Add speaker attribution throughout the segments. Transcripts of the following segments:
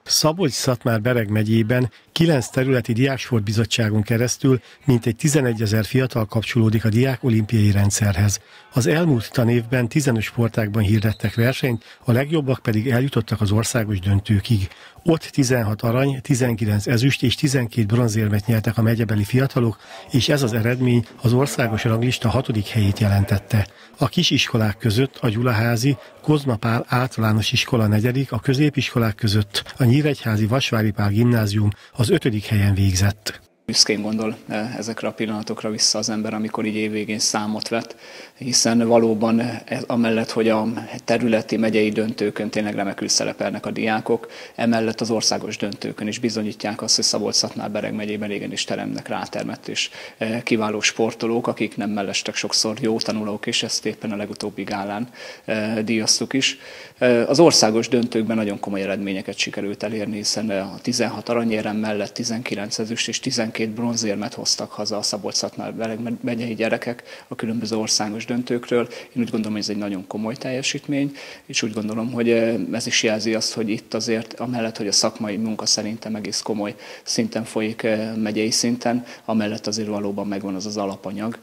Speaker 1: Szabolcs-Szatmár-Bereg megyében 9 területi diáksportbizottságon keresztül mintegy 11 000 fiatal kapcsolódik a diák olimpiai rendszerhez. Az elmúlt tanévben 15 sportágban hirdettek versenyt, a legjobbak pedig eljutottak az országos döntőkig. Ott 16 arany, 19 ezüst és 12 bronzérmet nyertek a megyebeli fiatalok, és ez az eredmény az országos ranglista 6. helyét jelentette. A kisiskolák között a Gyulaházi, Kozma Pál általános iskola 4., a középiskolák között a Nyíregyházi Vasvári Pál gimnázium az 5. helyen végzett.
Speaker 2: Büszkén gondol ezekre a pillanatokra vissza az ember, amikor így évvégén számot vett, hiszen valóban amellett, hogy a területi megyei döntőkön tényleg remekül szerepelnek a diákok, emellett az országos döntőkön is bizonyítják azt, hogy Szabolcs-Szatmár-Bereg megyében igenis teremnek rátermett és kiváló sportolók, akik nem mellestek sokszor jó tanulók, és ezt éppen a legutóbbi gálán díjaztuk is. Az országos döntőkben nagyon komoly eredményeket sikerült elérni, hiszen a 16 aranyérem mellett 19 ezüst és 12 bronzérmet hoztak haza a Szabolcs-Szatmár-Bereg megyei gyerekek a különböző országos döntőkről. Én úgy gondolom, hogy ez egy nagyon komoly teljesítmény, és úgy gondolom, hogy ez is jelzi azt, hogy itt azért, amellett, hogy a szakmai munka szerintem egész komoly szinten folyik megyei szinten, amellett azért valóban megvan az az alapanyag,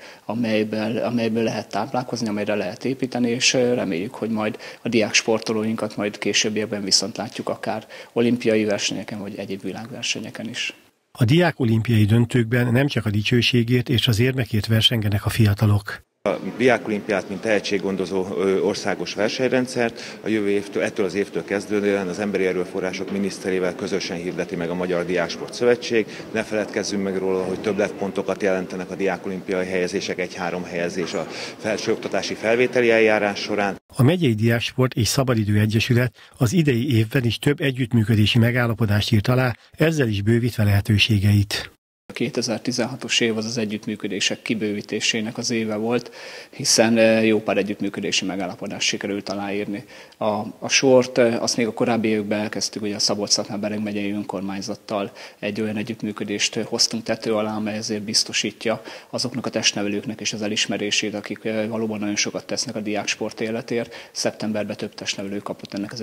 Speaker 2: amelyből lehet táplálkozni, amelyre lehet építeni, és reméljük, hogy majd a diák sportolóinkat majd későbbiekben viszont látjuk akár olimpiai versenyeken, vagy egyéb világversenyeken is.
Speaker 1: A diák olimpiai döntőkben nem csak a dicsőségért és az érmekért versengenek a fiatalok.
Speaker 3: A diákolimpiát, mint tehetséggondozó országos versenyrendszert ettől az évtől kezdődően az Emberi Erőforrások miniszterével közösen hirdeti meg a Magyar Diáksport Szövetség. Ne feledkezzünk meg róla, hogy többletpontokat jelentenek a diákolimpiai helyezések, 1-3 helyezés a felsőoktatási felvételi eljárás során.
Speaker 1: A Megyei Diáksport és Szabadidő Egyesület az idei évben is több együttműködési megállapodást írt alá, ezzel is bővítve lehetőségeit.
Speaker 2: A 2016-os év az együttműködések kibővítésének az éve volt, hiszen jó pár együttműködési megállapodást sikerült aláírni. A sort azt még a korábbi években elkezdtük, hogy a Szabolcs-Szatmár-Bereg megyei önkormányzattal egy olyan együttműködést hoztunk tető alá, amely ezért biztosítja azoknak a testnevelőknek és az elismerését, akik valóban nagyon sokat tesznek a diáksport életért. Szeptemberben több testnevelő kapott ennek az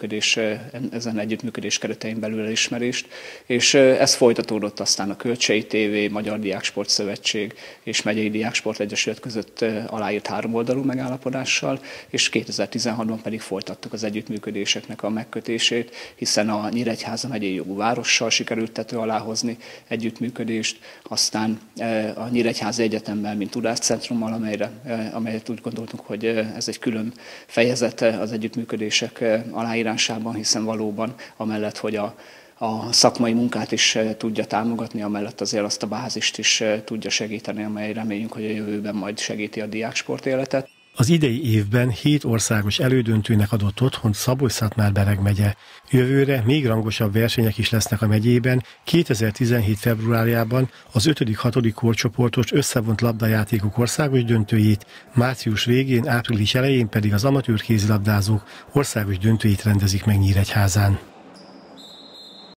Speaker 2: ezen együttműködés keretein belül elismerést, és ez folytatódott aztán a Kölcsei TV, Magyar Diáksport Szövetség és Megyei Diáksport Egyesület között aláírt 3-oldalú megállapodással, és 2016-ban pedig folytattuk az együttműködéseknek a megkötését, hiszen a Nyíregyháza megyei jogú várossal sikerült tető alá hozni együttműködést, aztán a Nyíregyházi Egyetemmel, mint tudáscentrummal, amelyet úgy gondoltunk, hogy ez egy külön fejezet az együttműködések aláírásában, hiszen valóban amellett, hogy a szakmai munkát is tudja támogatni, amellett azért azt a bázist is tudja segíteni, amely reméljünk, hogy a jövőben majd segíti a diáksport életet.
Speaker 1: Az idei évben 7 országos elődöntőnek adott otthont Szabolcs-Szatmár-Bereg megye. Jövőre még rangosabb versenyek is lesznek a megyében. 2017. februárjában az 5.-6. korcsoportos összevont labdajátékok országos döntőjét, március végén, április elején pedig az amatőr kézilabdázók országos döntőjét rendezik meg Nyíregyházán.